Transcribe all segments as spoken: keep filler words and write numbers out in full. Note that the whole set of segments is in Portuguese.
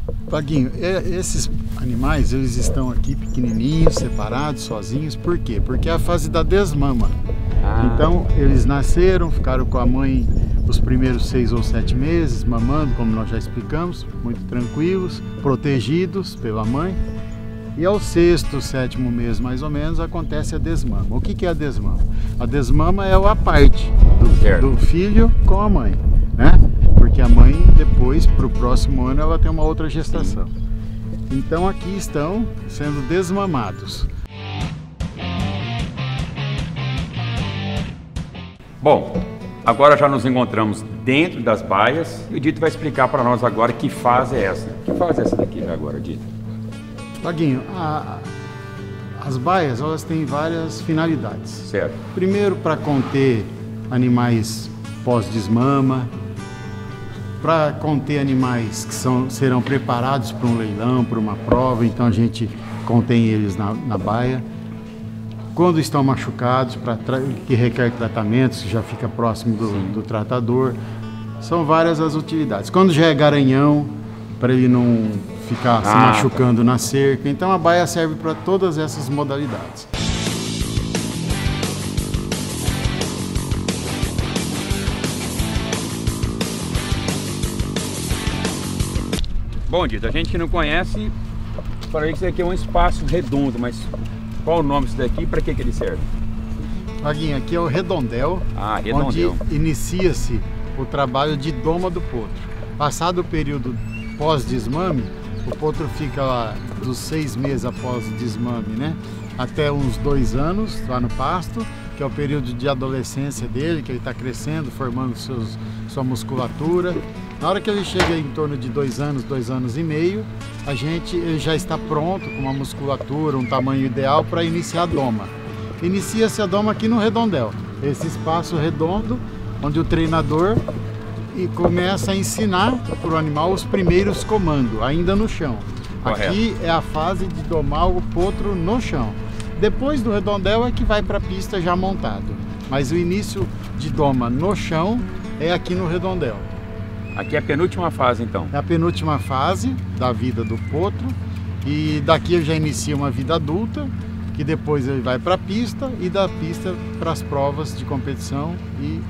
Vaguinho, esses animais, eles estão aqui pequenininhos, separados, sozinhos. Por quê? Porque é a fase da desmama. Ah. Então, eles nasceram, ficaram com a mãe os primeiros seis ou sete meses, mamando, como nós já explicamos, muito tranquilos, protegidos pela mãe. E ao sexto, sétimo mês, mais ou menos, acontece a desmama. O que é a desmama? A desmama é a parte do, do filho com a mãe, né? Porque a mãe, depois, para o próximo ano, ela tem uma outra gestação. Então aqui estão sendo desmamados. Bom, agora já nos encontramos dentro das baias e o Dito vai explicar para nós agora que fase é essa. Que fase é essa daqui agora, Dito? Vaguinho, a, as baias, elas têm várias finalidades. Certo. Primeiro, para conter animais pós-desmama, para conter animais que são, serão preparados para um leilão, para uma prova, então a gente contém eles na, na baia. Quando estão machucados, pra que requer tratamentos, que já fica próximo do, do tratador. São várias as utilidades. Quando já é garanhão, para ele não ficar ah, se machucando tá. na cerca, então a baia serve para todas essas modalidades. Bom, Dito, a gente que não conhece, falei que isso aqui é um espaço redondo, mas qual o nome disso daqui e para que, que ele serve? Vaguinho, aqui é o redondel, ah, redondel. onde inicia-se o trabalho de doma do potro. Passado o período pós-desmame, o potro fica lá dos seis meses após o desmame, né? Até uns dois anos lá no pasto, que é o período de adolescência dele, que ele está crescendo, formando seus, sua musculatura. Na hora que ele chega em torno de dois anos, dois anos e meio, a gente ele já está pronto com uma musculatura, um tamanho ideal para iniciar a doma. Inicia-se a doma aqui no redondel, esse espaço redondo, onde o treinador e começa a ensinar para o animal os primeiros comandos, ainda no chão. Correto. Aqui é a fase de domar o potro no chão. Depois do redondel é que vai para a pista já montado. Mas o início de doma no chão é aqui no redondel. Aqui é a penúltima fase, então? É a penúltima fase da vida do potro. E daqui ele já inicia uma vida adulta, que depois ele vai para a pista e da pista para as provas de competição e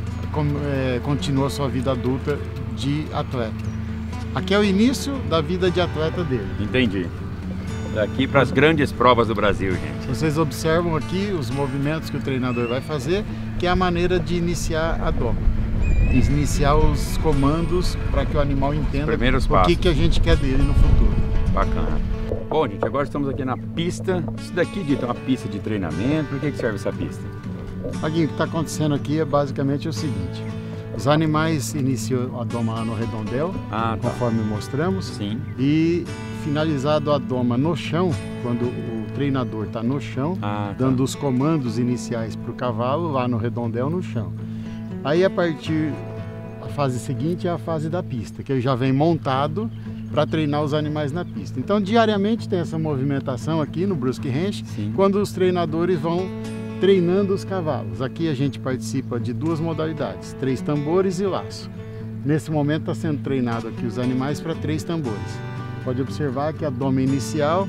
é, continua a sua vida adulta de atleta. Aqui é o início da vida de atleta dele. Entendi. Daqui para as grandes provas do Brasil, gente. Vocês observam aqui os movimentos que o treinador vai fazer, que é a maneira de iniciar a doma. Iniciar os comandos para que o animal entenda o que, que a gente quer dele no futuro. Bacana. Bom, gente, agora estamos aqui na pista. Isso daqui, Dito, é uma pista de treinamento. Para que, que serve essa pista? Vaguinho, o que está acontecendo aqui é basicamente o seguinte. Os animais iniciam a doma no redondel, ah, tá. conforme mostramos. Sim. E finalizado a doma no chão, quando o treinador está no chão, ah, tá. dando os comandos iniciais para o cavalo, lá no redondel, no chão. Aí a partir, a fase seguinte é a fase da pista, que ele já vem montado para treinar os animais na pista. Então diariamente tem essa movimentação aqui no Brusque Ranch, Sim. quando os treinadores vão treinando os cavalos. Aqui a gente participa de duas modalidades, três tambores e laço. Nesse momento está sendo treinado aqui os animais para três tambores. Pode observar que a doma inicial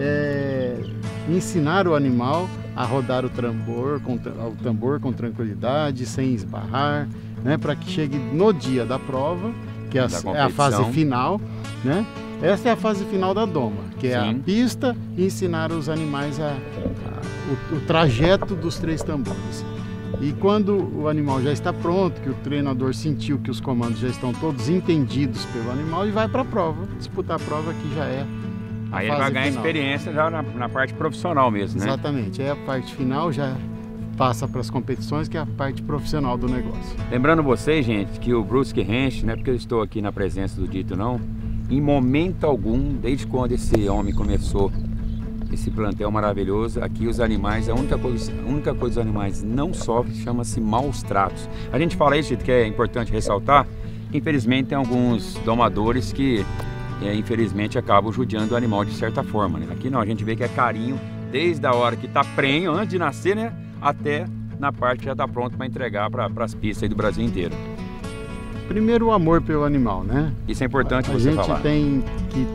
é ensinar o animal a rodar o tambor com, o tambor com tranquilidade, sem esbarrar, né, para que chegue no dia da prova, que é a, é a fase final, né? Essa é a fase final da doma, que é Sim. a pista e ensinar os animais a, a, o, o trajeto dos três tambores. E quando o animal já está pronto, que o treinador sentiu que os comandos já estão todos entendidos pelo animal, ele vai para a prova, disputar a prova que já é a Aí fase ele vai ganhar final. experiência já na, na parte profissional mesmo, né? Exatamente, aí a parte final já passa para as competições, que é a parte profissional do negócio. Lembrando vocês, gente, que o Brusque Ranch, não é porque eu estou aqui na presença do Dito, não, em momento algum, desde quando esse homem começou esse plantel maravilhoso, aqui os animais, a única coisa, a única coisa dos animais não sofrem chama-se maus tratos. A gente fala isso, Dito, que é importante ressaltar, que infelizmente tem alguns domadores que é, infelizmente acabam judiando o animal de certa forma, né? Aqui não, a gente vê que é carinho desde a hora que está prenho, antes de nascer, né? Até na parte que já está pronto para entregar para as pistas aí do Brasil inteiro. Primeiro, o amor pelo animal, né? Isso é importante a você gente falar. tem que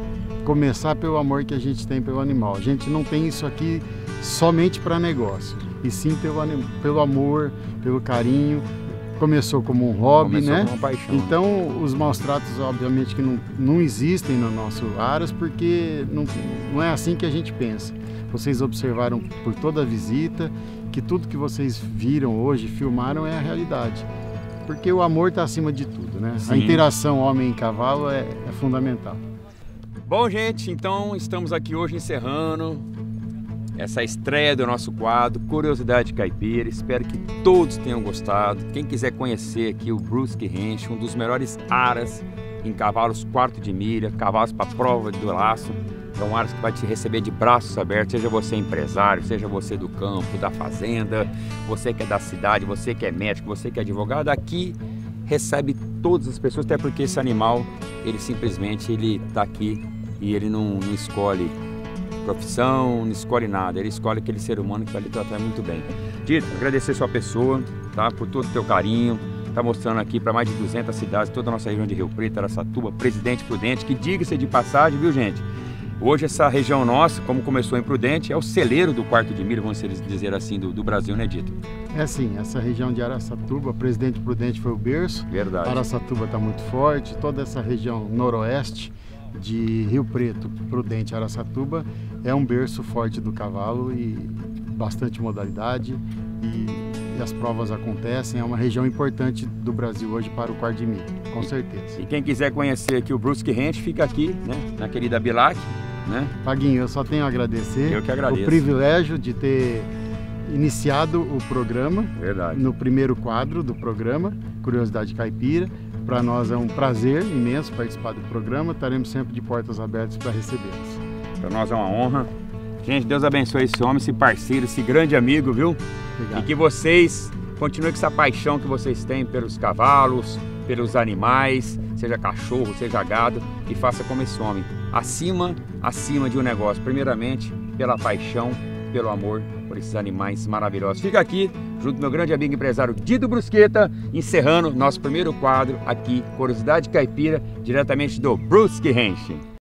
começar pelo amor que a gente tem pelo animal. A gente não tem isso aqui somente para negócio, e sim pelo, pelo amor, pelo carinho. Começou como um hobby, Começou né? Como uma paixão. Então, os maus tratos, obviamente, que não, não existem no nosso Aras, porque não, não é assim que a gente pensa. Vocês observaram por toda a visita que tudo que vocês viram hoje, filmaram, é a realidade. Porque o amor está acima de tudo, né? Sim. A interação homem e cavalo é, é fundamental. Bom, gente, então estamos aqui hoje encerrando essa estreia do nosso quadro Curiosidade Caipira. Espero que todos tenham gostado. Quem quiser conhecer aqui o Brusque Ranch, um dos melhores aras em cavalos quarto de milha, cavalos para prova do laço. É um aras que vai te receber de braços abertos, seja você empresário, seja você do campo, da fazenda, você que é da cidade, você que é médico, você que é advogado. Aqui recebe todas as pessoas, até porque esse animal, ele simplesmente ele está aqui e ele não, não escolhe profissão, não escolhe nada, ele escolhe aquele ser humano que vai lhe tratar muito bem. Dito, agradecer sua pessoa, tá, por todo o teu carinho, tá mostrando aqui para mais de duzentas cidades, toda a nossa região de Rio Preto, Araçatuba, Presidente Prudente, que diga-se de passagem, viu, gente? Hoje essa região nossa, como começou em Prudente, é o celeiro do quarto de milha, vamos dizer assim, do, do Brasil, né, Dito? É sim, essa região de Araçatuba, Presidente Prudente foi o berço. Verdade. Araçatuba está muito forte, toda essa região noroeste de Rio Preto, Prudente, Araçatuba, é um berço forte do cavalo e bastante modalidade e, e as provas acontecem. É uma região importante do Brasil hoje para o quarto de milha, com certeza. E quem quiser conhecer aqui o Brusque Ranch, fica aqui, né, na querida Bilac, né? Paguinho, eu só tenho a agradecer. Eu que agradeço. O privilégio de ter iniciado o programa. Verdade. No primeiro quadro do programa, Curiosidade Caipira. Para nós é um prazer imenso participar do programa. Estaremos sempre de portas abertas para recebê-los. Para nós é uma honra. Gente, Deus abençoe esse homem, esse parceiro, esse grande amigo, viu? Obrigado. E que vocês continuem com essa paixão que vocês têm pelos cavalos, pelos animais, seja cachorro, seja gado, e faça como esse homem. Acima, acima de um negócio. Primeiramente, pela paixão, pelo amor por esses animais maravilhosos. Fica aqui, junto com meu grande amigo empresário Dido Brusqueta, encerrando nosso primeiro quadro aqui, Curiosidade Caipira, diretamente do Brusque Ranch.